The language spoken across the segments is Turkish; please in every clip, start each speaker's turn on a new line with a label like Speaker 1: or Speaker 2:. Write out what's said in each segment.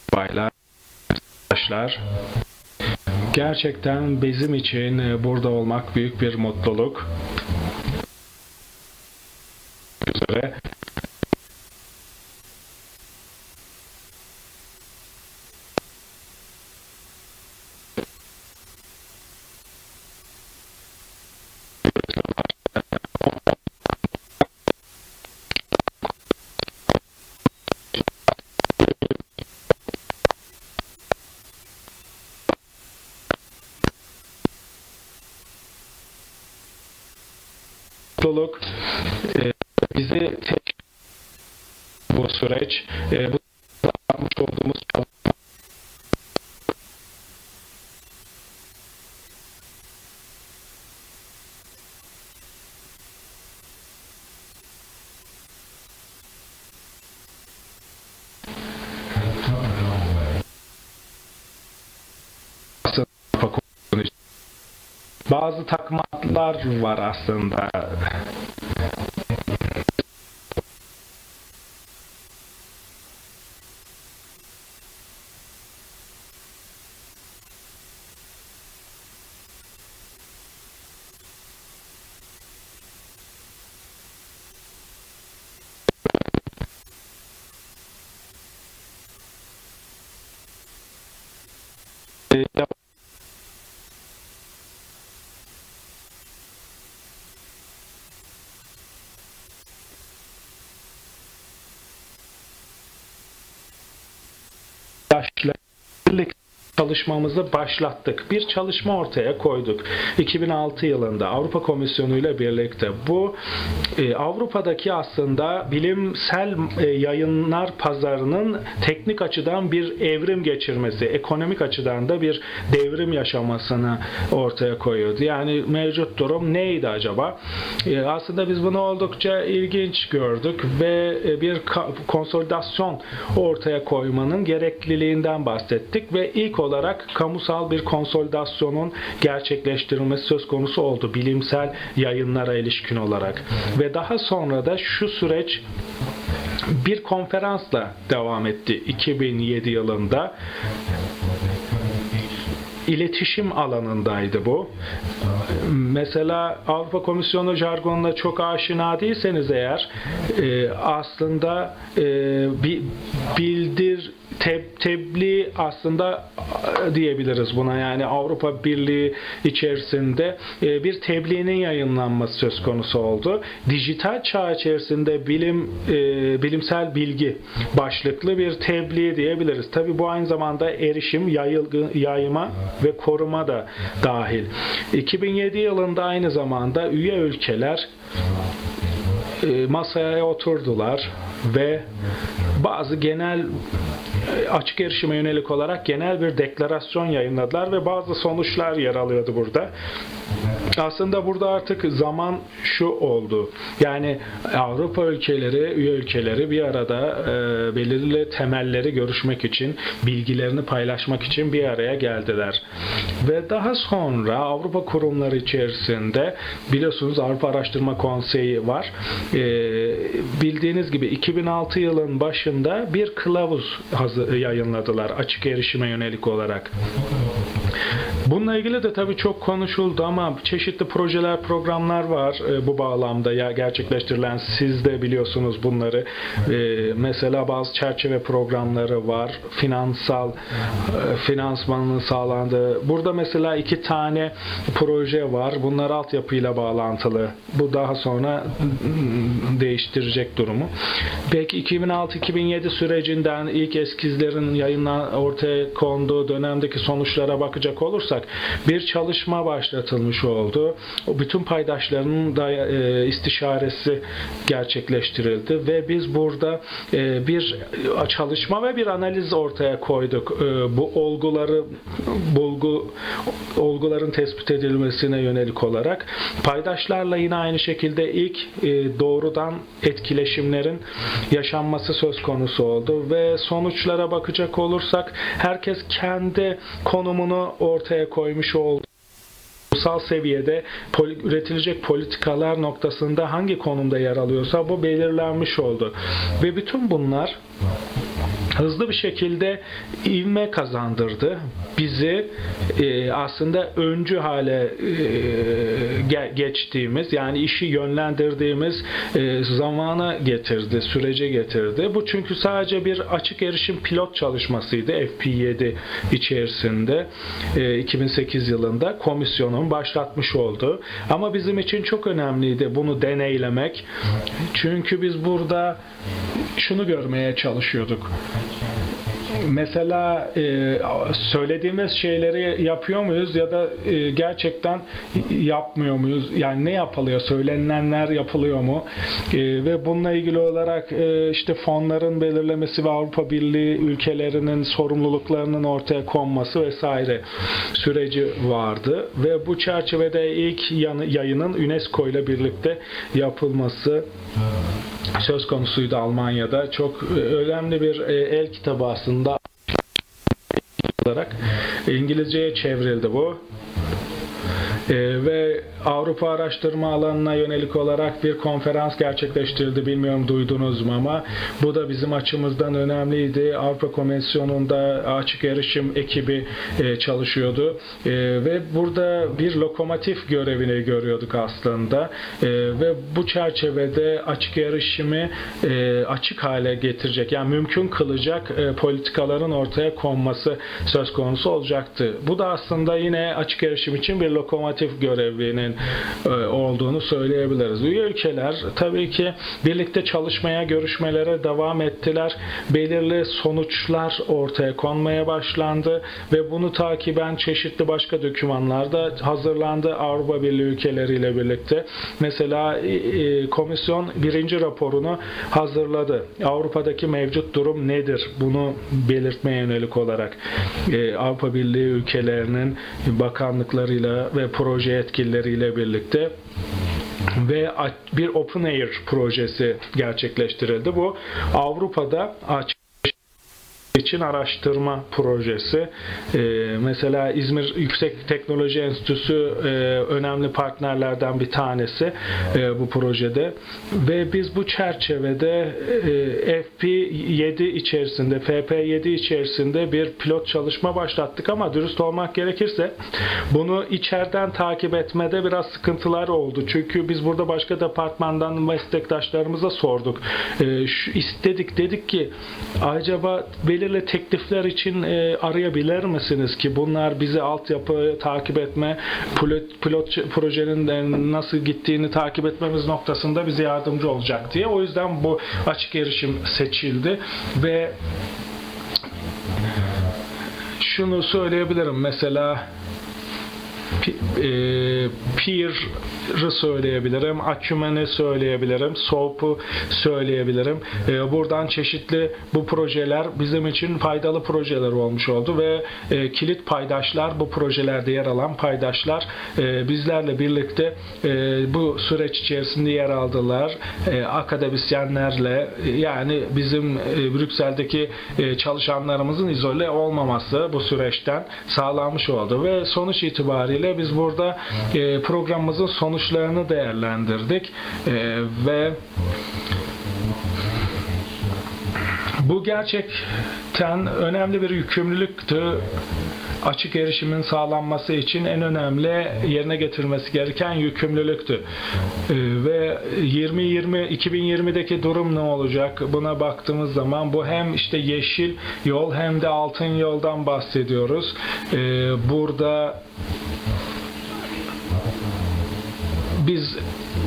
Speaker 1: baylar, arkadaşlar. Gerçekten bizim için burada olmak büyük bir mutluluk. Üzere. Mutluluk bizi bu süreç bu yapmış olduğumuz bazı takmalar var aslında. Birlikte çalışmamızı başlattık. Bir çalışma ortaya koyduk. 2006 yılında Avrupa Komisyonu ile birlikte bu Avrupa'daki aslında bilimsel yayınlar pazarının teknik açıdan bir evrim geçirmesi, ekonomik açıdan da bir devrim yaşamasını ortaya koyuyordu. Yani mevcut durum neydi acaba? Aslında biz bunu oldukça ilginç gördük ve bir konsolidasyon ortaya koymanın gerekliliğinden bahsettik ve ilk olarak kamusal bir konsolidasyonun gerçekleştirilmesi söz konusu oldu bilimsel yayınlara ilişkin olarak. Ve daha sonra da şu süreç bir konferansla devam etti 2007 yılında. İletişim alanındaydı bu. Mesela Avrupa Komisyonu jargonuna çok aşina değilseniz eğer aslında tebliğ aslında diyebiliriz buna, yani Avrupa Birliği içerisinde bir tebliğinin yayınlanması söz konusu oldu. Dijital çağ içerisinde bilimsel bilgi başlıklı bir tebliğ diyebiliriz. Tabi bu aynı zamanda erişim, yayma ve koruma da dahil. 2007 yılında aynı zamanda üye ülkeler masaya oturdular ve bazı genel açık erişime yönelik olarak genel bir deklarasyon yayınladılar ve bazı sonuçlar yer alıyordu burada. Aslında burada artık zaman şu oldu. Yani Avrupa ülkeleri, üye ülkeleri bir arada belirli temelleri görüşmek için, bilgilerini paylaşmak için bir araya geldiler. Ve daha sonra Avrupa kurumları içerisinde biliyorsunuz Avrupa Araştırma Konseyi var. Bildiğiniz gibi 2006 yılın başında bir kılavuz yayınladılar açık erişime yönelik olarak. Bununla ilgili de tabii çok konuşuldu ama çeşitli projeler, programlar var bu bağlamda gerçekleştirilen. Siz de biliyorsunuz bunları. Mesela bazı çerçeve programları var. Finansmanının sağlandığı. Burada mesela 2 tane proje var. Bunlar altyapıyla bağlantılı. Bu daha sonra değiştirecek durumu. Belki 2006-2007 sürecinden ilk eskizlerin ortaya konduğu dönemdeki sonuçlara bakacak olursak bir çalışma başlatılmış oldu. O bütün paydaşlarının da istişaresi gerçekleştirildi ve biz burada bir çalışma ve bir analiz ortaya koyduk. Bu olguların tespit edilmesine yönelik olarak paydaşlarla yine aynı şekilde ilk doğrudan etkileşimlerin yaşanması söz konusu oldu ve sonuçlara bakacak olursak herkes kendi konumunu ortaya koymuş oldu. Ulusal seviyede üretilecek politikalar noktasında hangi konumda yer alıyorsa bu belirlenmiş oldu. Ve bütün bunlar hızlı bir şekilde ivme kazandırdı. Bizi aslında öncü hale geçtiğimiz, yani işi yönlendirdiğimiz zamana getirdi, sürece getirdi. Bu çünkü sadece bir açık erişim pilot çalışmasıydı FP7 içerisinde 2008 yılında komisyonun başlatmış olduğu. Ama bizim için çok önemliydi bunu deneylemek. Çünkü biz burada şunu görmeye çalışıyorduk. Mesela söylediğimiz şeyleri yapıyor muyuz ya da gerçekten yapmıyor muyuz? Yani ne yapılıyor? Söylenilenler yapılıyor mu? Ve bununla ilgili olarak işte fonların belirlemesi ve Avrupa Birliği ülkelerinin sorumluluklarının ortaya konması vesaire süreci vardı. Ve bu çerçevede ilk yayının UNESCO ile birlikte yapılması söz konusuydu Almanya'da. Çok önemli bir el kitabı aslında olarak İngilizceye çevrildi bu. Ve Avrupa araştırma alanına yönelik olarak bir konferans gerçekleştirildi. Bilmiyorum duydunuz mu ama bu da bizim açımızdan önemliydi. Avrupa Komisyonu'nda açık erişim ekibi çalışıyordu. Ve burada bir lokomotif görevini görüyorduk aslında. Ve bu çerçevede açık erişimi açık hale getirecek, yani mümkün kılacak politikaların ortaya konması söz konusu olacaktı. Bu da aslında yine açık erişim için bir lokomotif görevinin olduğunu söyleyebiliriz. Üye ülkeler tabii ki birlikte çalışmaya, görüşmelere devam ettiler. Belirli sonuçlar ortaya konmaya başlandı ve bunu takiben çeşitli başka dokümanlar da hazırlandı Avrupa Birliği ülkeleriyle birlikte. Mesela komisyon birinci raporunu hazırladı. Avrupa'daki mevcut durum nedir? Bunu belirtmeye yönelik olarak Avrupa Birliği ülkelerinin bakanlıklarıyla ve proje yetkilileriyle birlikte ve bir Open Air projesi gerçekleştirildi. Bu Avrupa'da açık için araştırma projesi. Mesela İzmir Yüksek Teknoloji Enstitüsü önemli partnerlerden bir tanesi bu projede. Ve biz bu çerçevede FP7 içerisinde, FP7 içerisinde bir pilot çalışma başlattık ama dürüst olmak gerekirse bunu içeriden takip etmede biraz sıkıntılar oldu. Çünkü biz burada başka departmandan meslektaşlarımıza sorduk. Dedik ki acaba belirli teklifler için arayabilir misiniz ki bunlar bizi altyapı takip etme, pilot projenin nasıl gittiğini takip etmemiz noktasında bize yardımcı olacak diye. O yüzden bu açık erişim seçildi ve şunu söyleyebilirim. Mesela Peer'ı söyleyebilirim, Acumen'i söyleyebilirim, SOAP'u söyleyebilirim. Buradan çeşitli bu projeler bizim için faydalı projeler olmuş oldu ve kilit paydaşlar, bu projelerde yer alan paydaşlar bizlerle birlikte bu süreç içerisinde yer aldılar. Akademisyenlerle, yani bizim Brüksel'deki çalışanlarımızın izole olmaması bu süreçten sağlanmış oldu ve sonuç itibariyle biz burada programımızın sonuçlarını değerlendirdik ve bu gerçekten önemli bir yükümlülüktü. Açık erişimin sağlanması için en önemli yerine getirilmesi gereken yükümlülüktü. Ve 2020'deki durum ne olacak? Buna baktığımız zaman bu hem işte yeşil yol hem de altın yoldan bahsediyoruz. Burada biz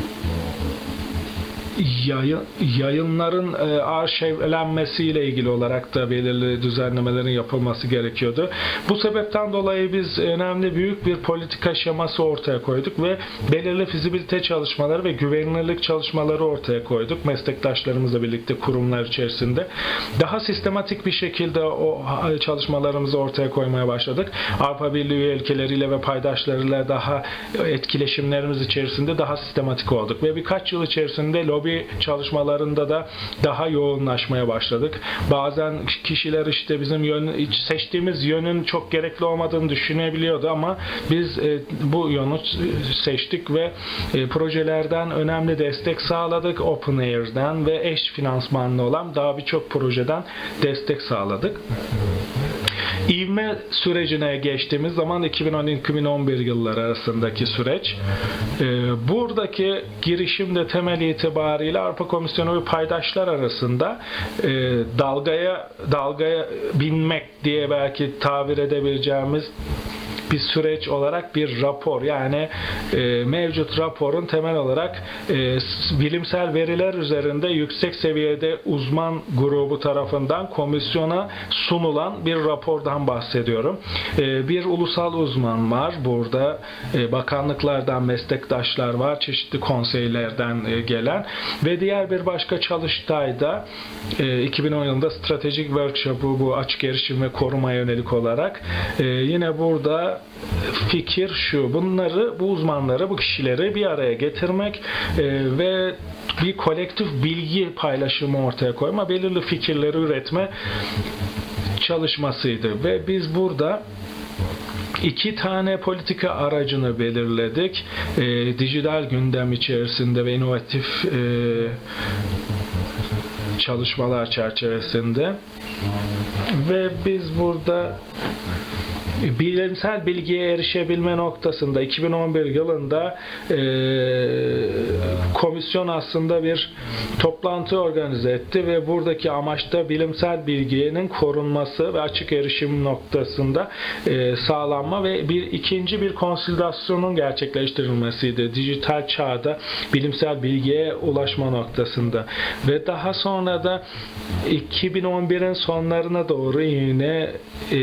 Speaker 1: yayınların arşivlenmesiyle ilgili olarak da belirli düzenlemelerin yapılması gerekiyordu. Bu sebepten dolayı biz önemli büyük bir politika şeması ortaya koyduk ve belirli fizibilite çalışmaları ve güvenilirlik çalışmaları ortaya koyduk. Meslektaşlarımızla birlikte kurumlar içerisinde. Daha sistematik bir şekilde o çalışmalarımızı ortaya koymaya başladık. Avrupa Birliği ülkeleriyle ve paydaşlarıyla daha etkileşimlerimiz içerisinde daha sistematik olduk ve birkaç yıl içerisinde lobi çalışmalarında da daha yoğunlaşmaya başladık. Bazen kişiler işte bizim seçtiğimiz yönün çok gerekli olmadığını düşünebiliyordu ama biz bu yönü seçtik ve projelerden önemli destek sağladık. OpenAIR'den ve eş finansmanlı olan daha birçok projeden destek sağladık. İvme sürecine geçtiğimiz zaman 2010-2011 yılları arasındaki süreç. Buradaki girişimde temel itibariyle Avrupa Komisyonu ve paydaşlar arasında dalgaya binmek diye belki tabir edebileceğimiz bir süreç olarak bir rapor, yani mevcut raporun temel olarak bilimsel veriler üzerinde yüksek seviyede uzman grubu tarafından komisyona sunulan bir rapordan bahsediyorum. Bir ulusal uzman var burada, bakanlıklardan meslektaşlar var, çeşitli konseylerden gelen ve diğer bir başka çalıştayda 2010 yılında stratejik workshop'u, bu açık erişim ve koruma yönelik olarak yine burada fikir şu: bu uzmanları, bu kişileri bir araya getirmek ve bir kolektif bilgi paylaşımı ortaya koyma, belirli fikirleri üretme çalışmasıydı. Ve biz burada 2 tane politika aracını belirledik. Dijital gündem içerisinde ve inovatif çalışmalar çerçevesinde. Ve biz burada bilimsel bilgiye erişebilme noktasında 2011 yılında komisyon aslında bir toplantı organize etti ve buradaki amaç da bilimsel bilginin korunması ve açık erişim noktasında sağlanma ve ikinci bir konsolidasyonun gerçekleştirilmesiydi. Dijital çağda bilimsel bilgiye ulaşma noktasında. Ve daha sonra da 2011'in sonlarına doğru yine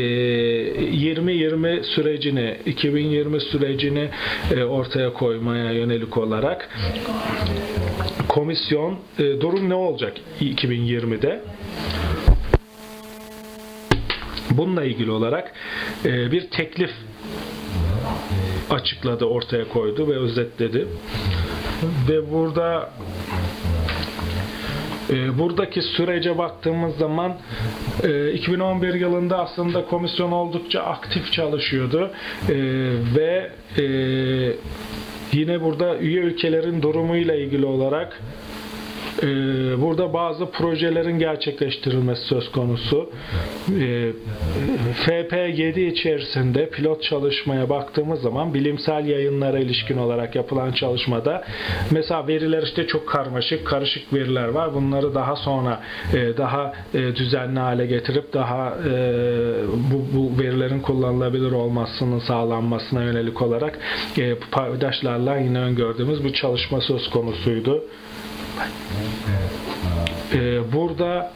Speaker 1: 2020 sürecini ortaya koymaya yönelik olarak komisyon durum ne olacak 2020'de? Bununla ilgili olarak bir teklif açıkladı, ortaya koydu ve özetledi. Ve buradaki sürece baktığımız zaman 2011 yılında aslında komisyon oldukça aktif çalışıyordu ve yine burada üye ülkelerin durumuyla ilgili olarak burada bazı projelerin gerçekleştirilmesi söz konusu. FP7 içerisinde pilot çalışmaya baktığımız zaman bilimsel yayınlara ilişkin olarak yapılan çalışmada mesela veriler işte çok karışık veriler var. Bunları daha sonra daha düzenli hale getirip daha bu verilerin kullanılabilir olmasının sağlanmasına yönelik olarak paydaşlarla yine öngördüğümüz bir çalışma söz konusuydu. Burada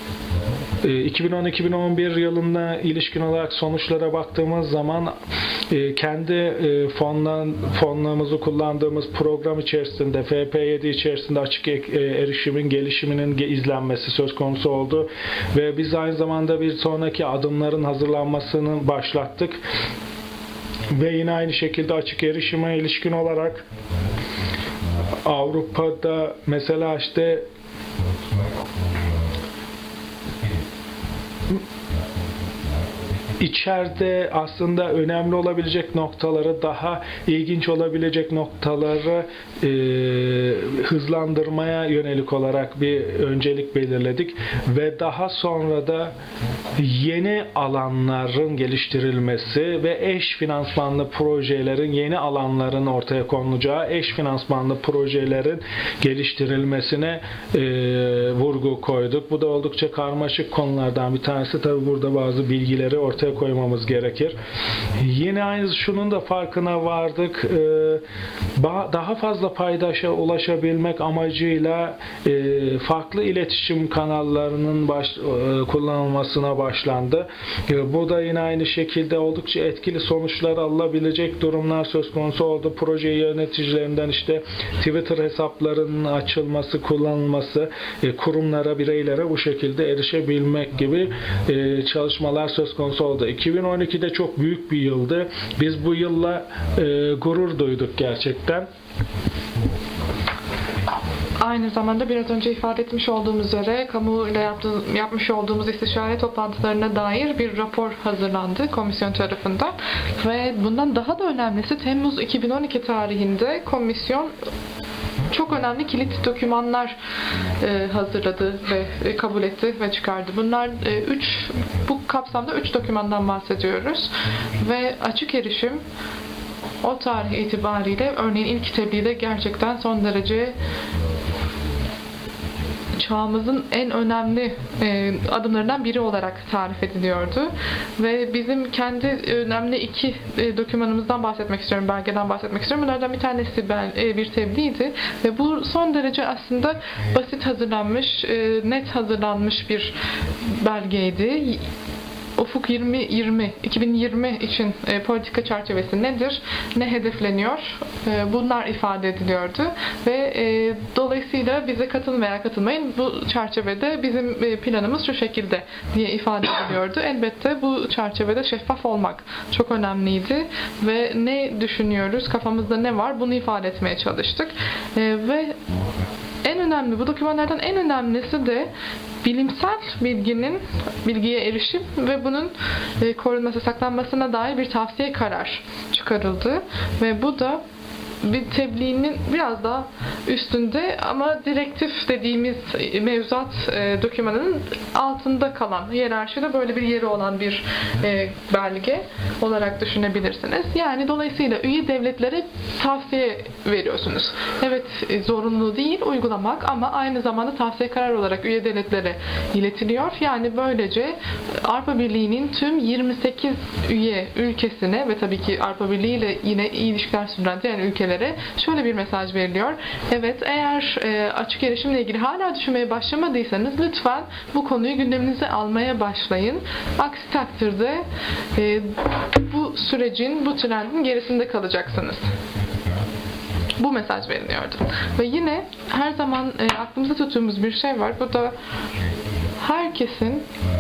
Speaker 1: 2010-2011 yılına ilişkin olarak sonuçlara baktığımız zaman kendi fonlarımızı kullandığımız program içerisinde FP7 içerisinde açık erişimin gelişiminin izlenmesi söz konusu oldu ve biz aynı zamanda bir sonraki adımların hazırlanmasını başlattık ve yine aynı şekilde açık erişime ilişkin olarak Avrupa'da mesela işte içeride aslında önemli olabilecek noktaları, daha ilginç olabilecek noktaları hızlandırmaya yönelik olarak bir öncelik belirledik ve daha sonra da yeni alanların geliştirilmesi ve eş finansmanlı projelerin, yeni alanların ortaya konulacağı eş finansmanlı projelerin geliştirilmesine vurgu koyduk. Bu da oldukça karmaşık konulardan bir tanesi. Tabi burada bazı bilgileri ortaya koymamız gerekir. Yine aynı şunun da farkına vardık. Daha fazla paydaşa ulaşabilmek amacıyla farklı iletişim kanallarının kullanılmasına başlandı. Bu da yine aynı şekilde oldukça etkili sonuçlar alınabilecek durumlar söz konusu oldu. Proje yöneticilerinden işte Twitter hesaplarının açılması, kullanılması, kurumlara, bireylere bu şekilde erişebilmek gibi çalışmalar söz konusu oldu. 2012'de çok büyük bir yıldı. Biz bu yılla gurur duyduk gerçekten.
Speaker 2: aynı zamanda biraz önce ifade etmiş olduğumuz üzere kamuyla yapmış olduğumuz istişare toplantılarına dair bir rapor hazırlandı komisyon tarafından ve bundan daha da önemlisi Temmuz 2012 tarihinde komisyon çok önemli kilit dokümanlar hazırladı ve kabul etti ve çıkardı. Bunlar bu kapsamda 3 dokümandan bahsediyoruz ve açık erişim o tarih itibariyle örneğin ilk tebliğde gerçekten son derece çağımızın en önemli adımlarından biri olarak tarif ediliyordu. Ve bizim kendi önemli 2 dokümanımızdan bahsetmek istiyorum, belgeden bahsetmek istiyorum. Bunlardan bir tanesi bir tebliğdi ve bu son derece aslında basit hazırlanmış, net hazırlanmış bir belgeydi. Ufuk 2020 için politika çerçevesi nedir, ne hedefleniyor, bunlar ifade ediliyordu ve dolayısıyla bize katılın veya katılmayın, bu çerçevede bizim planımız şu şekilde diye ifade ediliyordu. Elbette bu çerçevede şeffaf olmak çok önemliydi ve ne düşünüyoruz, kafamızda ne var, bunu ifade etmeye çalıştık ve en önemli, bu dokümanlardan en önemlisi de bilimsel bilgiye erişim ve bunun korunması, saklanmasına dair bir tavsiye karar çıkarıldı. Ve bu da bir tebliğinin biraz daha üstünde ama direktif dediğimiz mevzuat dokümanının altında kalan, hiyerarşide böyle bir yeri olan bir belge olarak düşünebilirsiniz. Yani dolayısıyla üye devletlere tavsiye veriyorsunuz. Evet, zorunlu değil uygulamak ama aynı zamanda tavsiye karar olarak üye devletlere iletiliyor. Yani böylece Avrupa Birliği'nin tüm 28 üye ülkesine ve tabii ki Avrupa Birliği ile yine iyi ilişkiler sürdüren diğer ülkelere şöyle bir mesaj veriliyor. Evet, eğer açık erişimle ilgili hala düşünmeye başlamadıysanız lütfen bu konuyu gündeminize almaya başlayın. Aksi takdirde bu sürecin, bu trendin gerisinde kalacaksınız. Bu mesaj veriliyordu. Ve yine her zaman aklımızda tuttuğumuz bir şey var. Bu da herkesin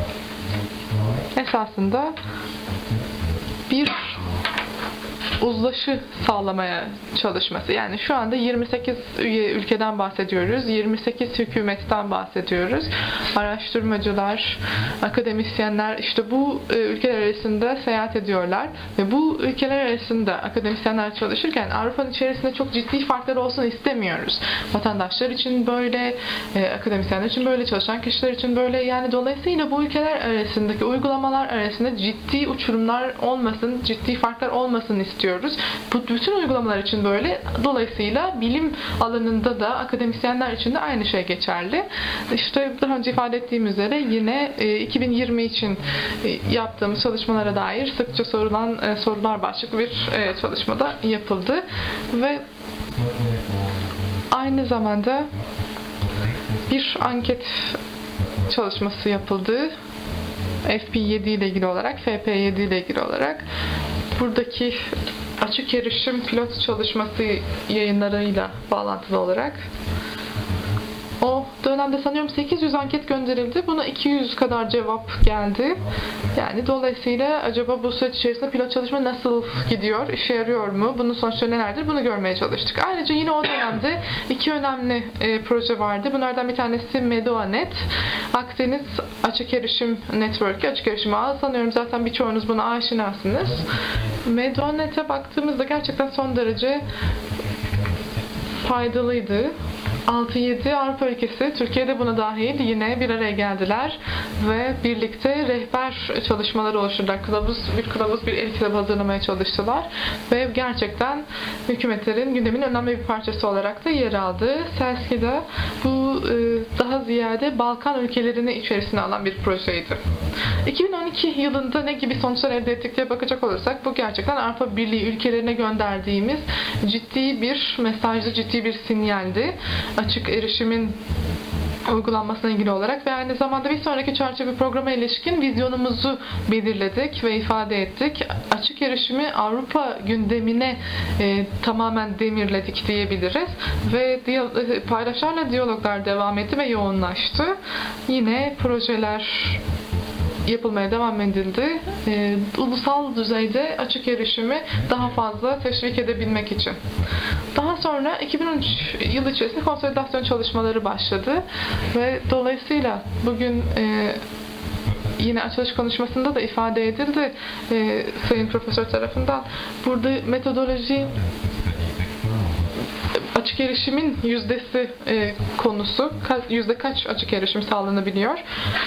Speaker 2: esasında bir uzlaşı sağlamaya çalışması. Yani şu anda 28 üye ülkeden bahsediyoruz. 28 hükümetten bahsediyoruz. Araştırmacılar, akademisyenler işte bu ülkeler arasında seyahat ediyorlar ve bu ülkeler arasında akademisyenler çalışırken Avrupa'nın içerisinde çok ciddi farklar olsun istemiyoruz. Vatandaşlar için böyle, akademisyenler için böyle, çalışan kişiler için böyle. Yani dolayısıyla bu ülkeler arasındaki uygulamalar arasında ciddi uçurumlar olmasın, ciddi farklar olmasın istiyoruz. Bu bütün uygulamalar için böyle. Dolayısıyla bilim alanında da akademisyenler için de aynı şey geçerli. İşte daha önce ifade ettiğim üzere yine 2020 için yaptığımız çalışmalara dair sıkça sorulan sorular başlıklı bir çalışmada yapıldı ve aynı zamanda bir anket çalışması yapıldı. FP7 ile ilgili olarak, FP7 ile ilgili olarak buradaki açık erişim pilot çalışması yayınlarıyla bağlantılı olarak o dönemde sanıyorum 800 anket gönderildi. Buna 200 kadar cevap geldi. Yani dolayısıyla acaba bu süreç içerisinde pilot çalışma nasıl gidiyor? İşe yarıyor mu? Bunun sonuçları nelerdir? Bunu görmeye çalıştık. Ayrıca yine o dönemde 2 önemli proje vardı. Bunlardan bir tanesi Medoanet. Akdeniz Açık Erişim Network'ü, açık erişim ağı. Sanıyorum zaten birçoğunuz buna aşinasınız. Medoanet'e baktığımızda gerçekten son derece faydalıydı. 6-7 Avrupa ülkesi, Türkiye'de buna dahil yine bir araya geldiler ve birlikte rehber çalışmaları oluşturdular. Bir el kitabı hazırlamaya çalıştılar ve gerçekten hükümetlerin gündemin önemli bir parçası olarak da yer aldı. Selski'de bu daha ziyade Balkan ülkelerini içerisine alan bir projeydi. 2012 yılında ne gibi sonuçlar elde ettik diye bakacak olursak bu gerçekten Avrupa Birliği ülkelerine gönderdiğimiz ciddi bir mesajdı, ciddi bir sinyaldi. Açık erişimin uygulanmasına ilgili olarak ve aynı zamanda bir sonraki çerçeve programa ilişkin vizyonumuzu belirledik ve ifade ettik. Açık erişimi Avrupa gündemine tamamen demirledik diyebiliriz ve paydaşlarla diyaloglar devam etti ve yoğunlaştı. Yine projeler yapılmaya devam edildi. Ulusal düzeyde açık erişimi daha fazla teşvik edebilmek için. Daha sonra 2013 yılı içerisinde konsolidasyon çalışmaları başladı ve dolayısıyla bugün yine açılış konuşmasında da ifade edildi Sayın Profesör tarafından. Burada metodoloji açık erişimin yüzdesi konusu. Yüzde kaç açık erişim sağlanabiliyor?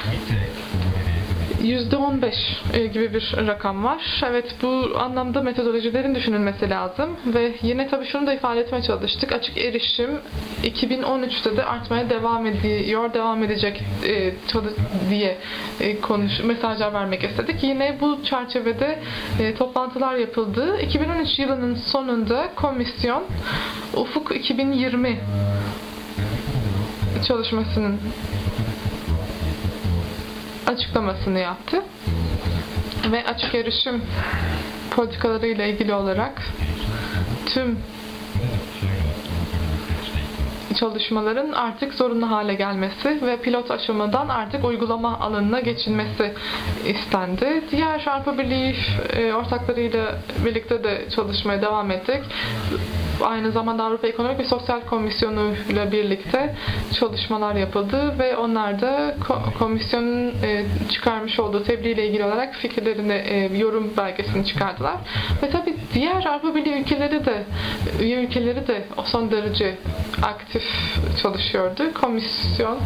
Speaker 2: %15 gibi bir rakam var. Evet, bu anlamda metodolojilerin düşünülmesi lazım ve yine tabii şunu da ifade etmeye çalıştık. Açık erişim 2013'te de artmaya devam edecek diye mesajlar vermek istedik. Yine bu çerçevede toplantılar yapıldı. 2013 yılının sonunda komisyon Ufuk 2020 çalışmasının açıklamasını yaptı ve açık erişim politikalarıyla ilgili olarak tüm çalışmaların artık zorunlu hale gelmesi ve pilot aşamadan artık uygulama alanına geçilmesi istendi. Diğer Avrupa Birliği ortaklarıyla birlikte de çalışmaya devam ettik. Aynı zamanda Avrupa Ekonomik ve Sosyal Komisyonu ile birlikte çalışmalar yapıldı ve onlar da komisyonun çıkarmış olduğu tebliğ ile ilgili olarak fikirlerini, yorum belgesini çıkardılar. Ve tabii diğer Avrupa Birliği üye ülkeleri de son derece aktif çalışıyordu. Komisyon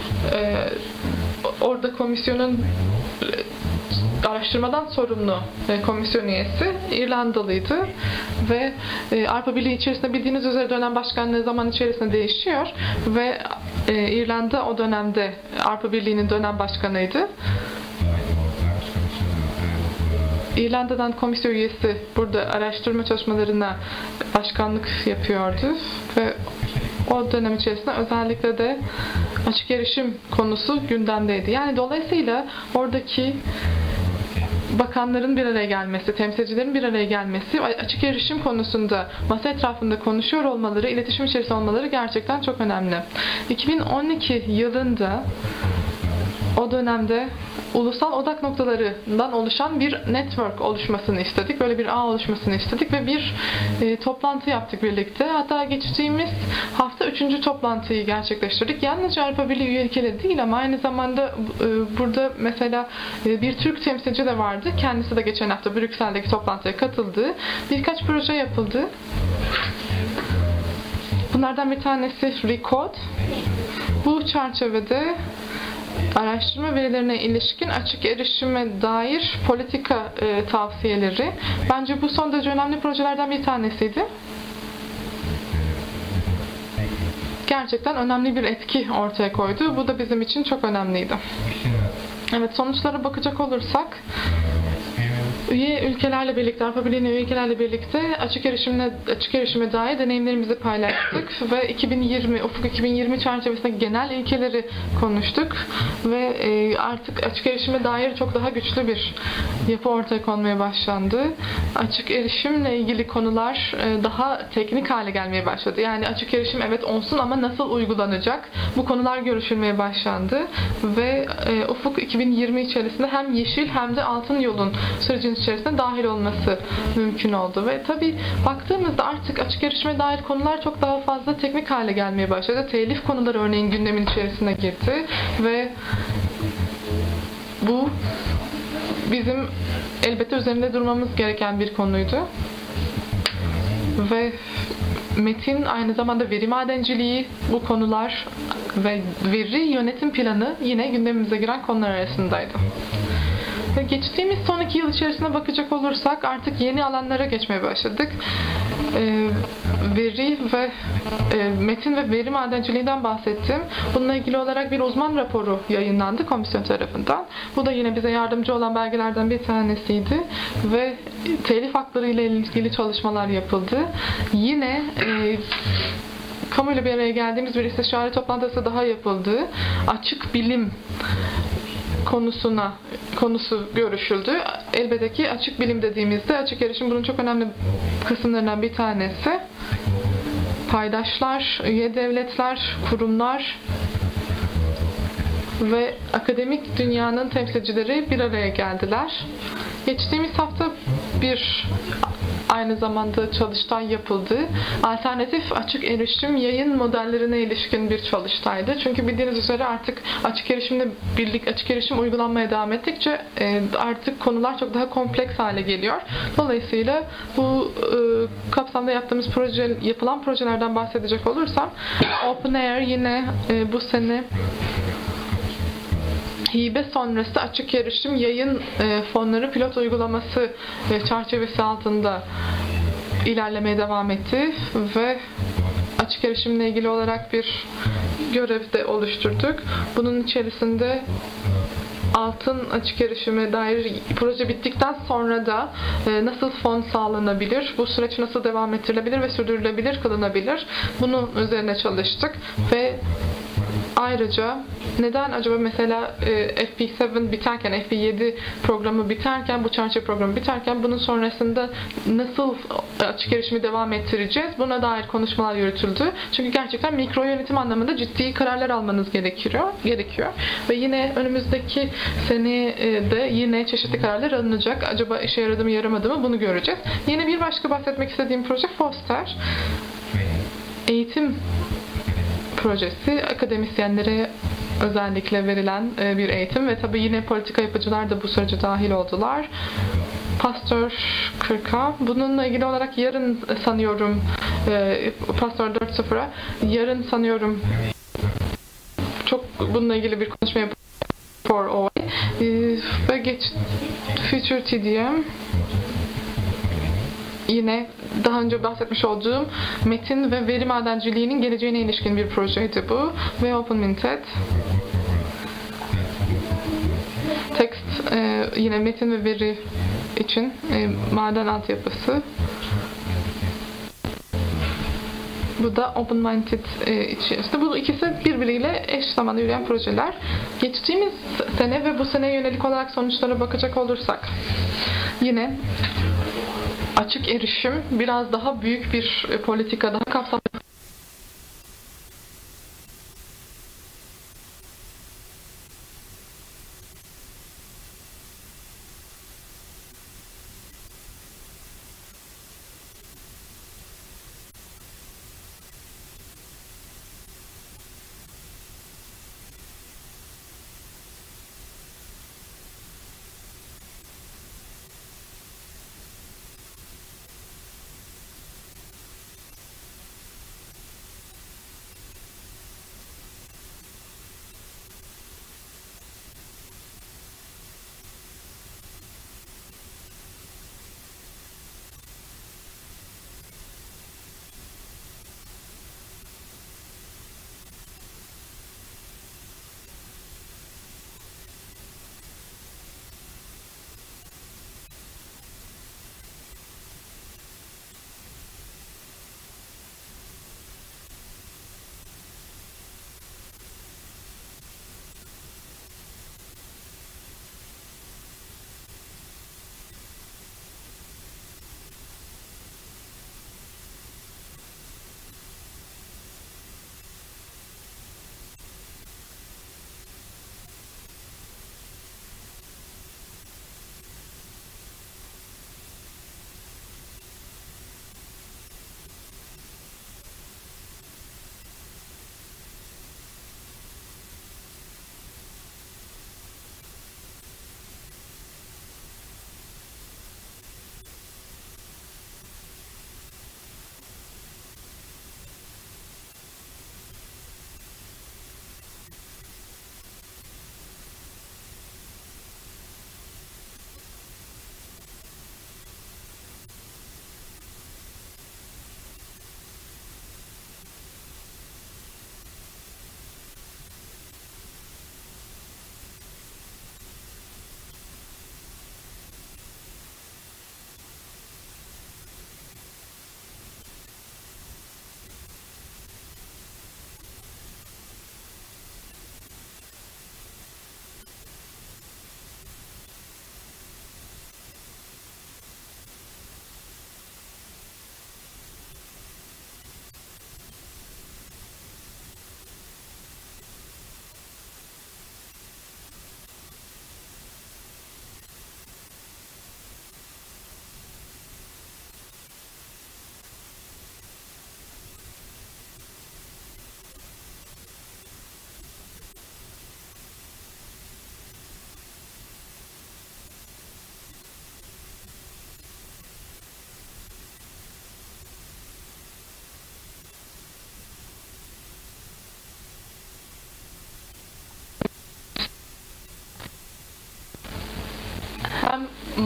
Speaker 2: orada komisyonun araştırmadan sorumlu komisyon üyesi İrlandalıydı ve Avrupa Birliği içerisinde bildiğiniz üzere dönem başkanlığı zaman içerisinde değişiyor ve İrlanda o dönemde Avrupa Birliği'nin dönem başkanıydı. İrlanda'dan komisyon üyesi burada araştırma çalışmalarına başkanlık yapıyordu ve o dönem içerisinde özellikle de açık erişim konusu gündemdeydi. Yani dolayısıyla oradaki bakanların bir araya gelmesi, temsilcilerin bir araya gelmesi, açık erişim konusunda masa etrafında konuşuyor olmaları, iletişim içerisinde olmaları gerçekten çok önemli. 2012 yılında o dönemde ulusal odak noktalarından oluşan bir network oluşmasını istedik. Böyle bir ağ oluşmasını istedik ve bir toplantı yaptık birlikte. Hatta geçtiğimiz hafta 3. toplantıyı gerçekleştirdik. Yalnızca Avrupa Birliği üye ülkeleri değil ama aynı zamanda burada mesela bir Türk temsilci de vardı. Kendisi de geçen hafta Brüksel'deki toplantıya katıldı. Birkaç proje yapıldı. Bunlardan bir tanesi Recode. Bu çerçevede araştırma verilerine ilişkin açık erişime dair politika tavsiyeleri. Bence bu son derece önemli projelerden bir tanesiydi. Gerçekten önemli bir etki ortaya koydu. Bu da bizim için çok önemliydi. Evet, sonuçlara bakacak olursak üye ülkelerle birlikte, Avrupa Birliği'nin üye ülkelerle birlikte açık erişime dair deneyimlerimizi paylaştık ve Ufuk 2020 çerçevesinde genel ilkeleri konuştuk ve artık açık erişime dair çok daha güçlü bir yapı ortaya konmaya başlandı. Açık erişimle ilgili konular daha teknik hale gelmeye başladı. Yani açık erişim evet olsun ama nasıl uygulanacak? Bu konular görüşülmeye başlandı ve Ufuk 2020 içerisinde hem yeşil hem de altın yolun sürecin içerisine dahil olması mümkün oldu ve tabii baktığımızda artık açık erişime dair konular çok daha fazla teknik hale gelmeye başladı. Telif konuları örneğin gündemin içerisine girdi ve bu bizim elbette üzerinde durmamız gereken bir konuydu. Ve metin aynı zamanda veri madenciliği, bu konular ve veri yönetim planı yine gündemimize giren konular arasındaydı. Geçtiğimiz son 2 yıl içerisine bakacak olursak artık yeni alanlara geçmeye başladık. Veri ve metin ve veri madenciliğinden bahsettim. Bununla ilgili olarak bir uzman raporu yayınlandı komisyon tarafından. Bu da yine bize yardımcı olan belgelerden bir tanesiydi ve telif hakları ile ilgili çalışmalar yapıldı. Yine kamuyla bir araya geldiğimiz bir istişare toplantısı daha yapıldı. Açık bilim konusu görüşüldü. Elbette ki açık bilim dediğimizde açık erişim bunun çok önemli kısımlarından bir tanesi. Paydaşlar, üye devletler, kurumlar ve akademik dünyanın temsilcileri bir araya geldiler. Geçtiğimiz hafta bir aynı zamanda çalıştay yapıldı. Alternatif açık erişim yayın modellerine ilişkin bir çalıştaydı. Çünkü bildiğiniz üzere artık açık erişimle açık erişim uygulanmaya devam ettikçe artık konular çok daha kompleks hale geliyor. Dolayısıyla bu kapsamda yapılan projelerden bahsedecek olursam OpenAIR yine bu sene hibe sonrası açık erişim yayın fonları pilot uygulaması çerçevesi altında ilerlemeye devam etti ve açık erişimle ilgili olarak bir görev de oluşturduk. Bunun içerisinde altın açık erişime dair proje bittikten sonra da nasıl fon sağlanabilir, bu süreç nasıl devam ettirilebilir ve sürdürülebilir kılınabilir, bunun üzerine çalıştık ve ayrıca neden acaba mesela FP7 biterken, FP7 programı biterken, bu çerçeve programı biterken bunun sonrasında nasıl açık erişimi devam ettireceğiz? Buna dair konuşmalar yürütüldü. Çünkü gerçekten mikro yönetim anlamında ciddi kararlar almanız gerekiyor. Ve yine önümüzdeki senede yine çeşitli kararlar alınacak. Acaba işe yaradı mı yaramadı mı bunu göreceğiz. Yine bir başka bahsetmek istediğim proje FOSTER. Eğitim projesi, akademisyenlere özellikle verilen bir eğitim ve tabii yine politika yapıcılar da bu sürece dahil oldular. Pastor 40'a. Bununla ilgili olarak yarın sanıyorum Pastor 4.0'a yarın sanıyorum çok bununla ilgili bir konuşma yapacağım for OI ve Future TDM yine daha önce bahsetmiş olduğum metin ve veri madenciliğinin geleceğine ilişkin bir projeydi bu ve OpenMinted. Text yine metin ve veri için maden altyapısı. Bu da OpenMinted içerisinde. Bu ikisi birbiriyle eş zamanlı yürüyen projeler. Geçtiğimiz sene ve bu sene yönelik olarak sonuçlara bakacak olursak yine açık erişim biraz daha büyük bir politika, daha kapsamlı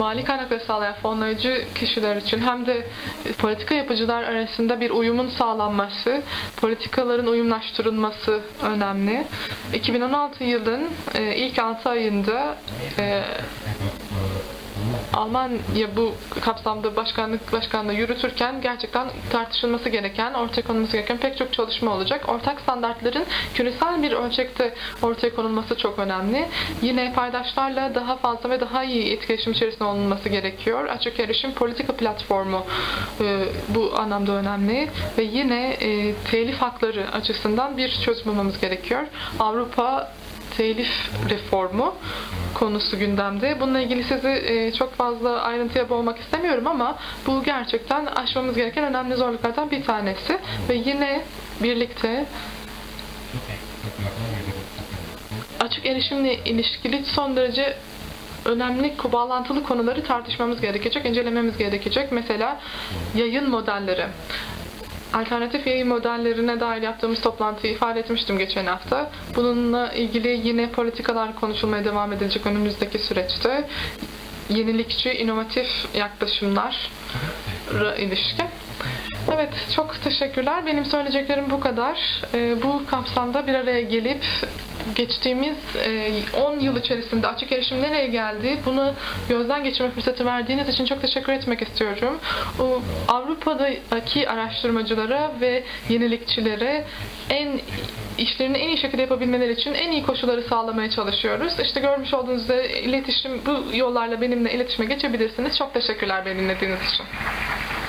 Speaker 2: mali kaynakları sağlayan fonlayıcı kişiler için hem de politika yapıcılar arasında bir uyumun sağlanması, politikaların uyumlaştırılması önemli. 2016 yılın ilk 6 ayında Almanya bu kapsamda başkanlığı yürütürken gerçekten tartışılması gereken, ortaya konulması gereken pek çok çalışma olacak. Ortak standartların küresel bir ölçekte ortaya konulması çok önemli. Yine paydaşlarla daha fazla ve daha iyi etkileşim içerisinde olunması gerekiyor. Açık erişim politika platformu bu anlamda önemli. Ve yine telif hakları açısından bir çözüm bulmamız gerekiyor. Avrupa telif reformu konusu gündemde. Bununla ilgili sizi çok fazla ayrıntıya boğmak istemiyorum ama bu gerçekten aşmamız gereken önemli zorluklardan bir tanesi. Ve yine birlikte açık erişimle ilişkili son derece önemli bağlantılı konuları tartışmamız gerekecek, incelememiz gerekecek. Mesela yayın modelleri. Alternatif yayın modellerine dair yaptığımız toplantıyı ifade etmiştim geçen hafta. Bununla ilgili yine politikalar konuşulmaya devam edilecek önümüzdeki süreçte. Yenilikçi, inovatif yaklaşımlara ilişkin. Evet, çok teşekkürler. Benim söyleyeceklerim bu kadar. Bu kapsamda bir araya gelip geçtiğimiz 10 yıl içerisinde açık erişim nereye geldi, bunu gözden geçirme fırsatı verdiğiniz için çok teşekkür etmek istiyorum. Avrupa'daki araştırmacılara ve yenilikçilere işlerini en iyi şekilde yapabilmeleri için en iyi koşulları sağlamaya çalışıyoruz. İşte görmüş olduğunuz üzere bu yollarla benimle iletişime geçebilirsiniz. Çok teşekkürler beni dinlediğiniz için.